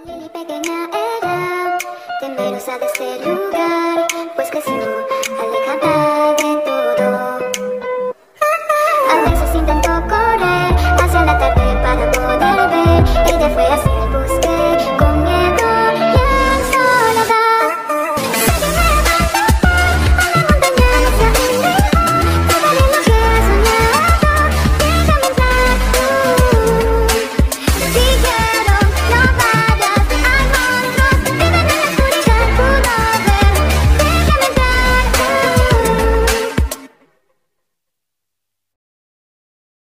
Lili pequeña era temerosa de este lugar, pues creció alejada